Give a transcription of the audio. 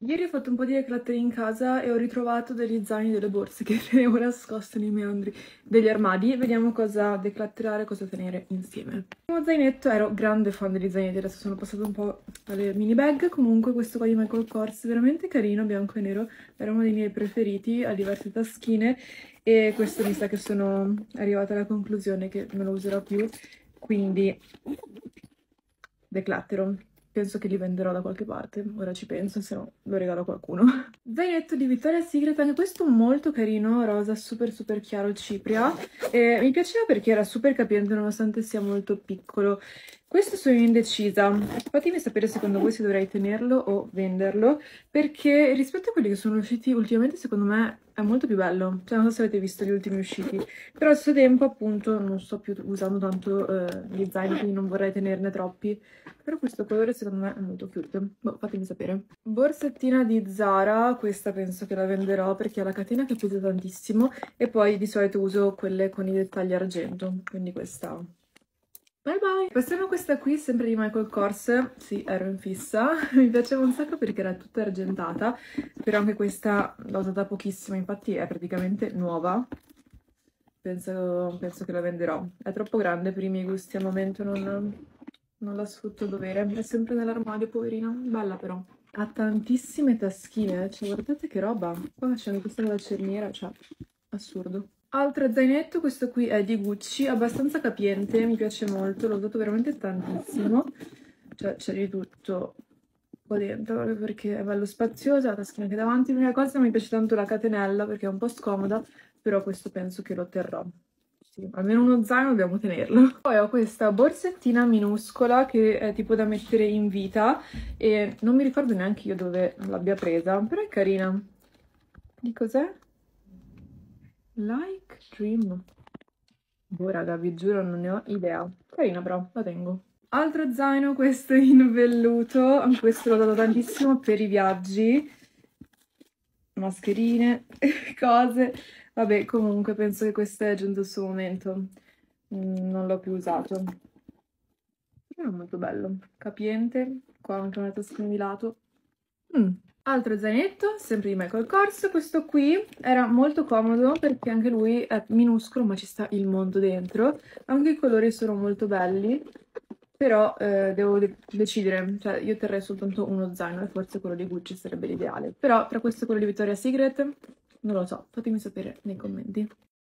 Ieri ho fatto un po' di decluttering in casa e ho ritrovato degli zaini e delle borse che tenevo nascoste nei meandri degli armadi. Vediamo cosa declutterare, cosa tenere insieme. Il primo zainetto, ero grande fan degli zainetti, adesso sono passato un po' alle mini bag. Comunque questo qua di Michael Kors è veramente carino, bianco e nero, era uno dei miei preferiti, ha diverse taschine e questo mi sa che sono arrivata alla conclusione che non lo userò più, quindi decluttero. Penso che li venderò da qualche parte, ora ci penso, se no lo regalo a qualcuno. Zainetto di Victoria's Secret, anche questo molto carino, rosa super super chiaro cipria. E mi piaceva perché era super capiente nonostante sia molto piccolo. Questo sono indecisa, fatemi sapere secondo voi se dovrei tenerlo o venderlo, perché rispetto a quelli che sono usciti ultimamente secondo me è molto più bello. Cioè non so se avete visto gli ultimi usciti, però allo stesso tempo appunto non sto più usando tanto gli zaini, quindi non vorrei tenerne troppi. Però questo colore secondo me è molto cute. Boh, fatemi sapere. Borsettina di Zara, questa penso che la venderò perché ha la catena che pesa tantissimo e poi di solito uso quelle con i dettagli argento, quindi questa. Bye bye! Passiamo a questa qui, sempre di Michael Kors. Sì, ero in fissa. Mi piaceva un sacco perché era tutta argentata, però anche questa l'ho usata pochissimo, infatti è praticamente nuova. Penso che la venderò. È troppo grande per i miei gusti al momento, non la sfrutto a dovere. È sempre nell'armadio, poverina. Bella però. Ha tantissime taschine, cioè guardate che roba. Qua c'è questa con la cerniera, cioè assurdo. Altro zainetto, questo qui è di Gucci, abbastanza capiente, mi piace molto, l'ho usato veramente tantissimo. Cioè c'è di tutto qua dentro, proprio perché è bello spazioso, la taschina che davanti. L'unica cosa non mi piace tanto la catenella perché è un po' scomoda, però questo penso che lo terrò. Sì, almeno uno zaino dobbiamo tenerlo. Poi ho questa borsettina minuscola che è tipo da mettere in vita e non mi ricordo neanche io dove l'abbia presa, però è carina. Di cos'è? Like Dream. Boh, raga, vi giuro, non ne ho idea. Carina però, la tengo. Altro zaino, questo in velluto. Anche questo l'ho dato tantissimo per i viaggi. Mascherine, cose. Vabbè, comunque penso che questo è giunto il suo momento. Non l'ho più usato. Però è molto bello. Capiente. Qua anche una taschina di lato. Altro zainetto, sempre di Michael Kors, questo qui era molto comodo perché anche lui è minuscolo ma ci sta il mondo dentro, anche i colori sono molto belli, però devo decidere, cioè io terrei soltanto uno zaino e forse quello di Gucci sarebbe l'ideale, però tra questo e quello di Victoria's Secret non lo so, fatemi sapere nei commenti.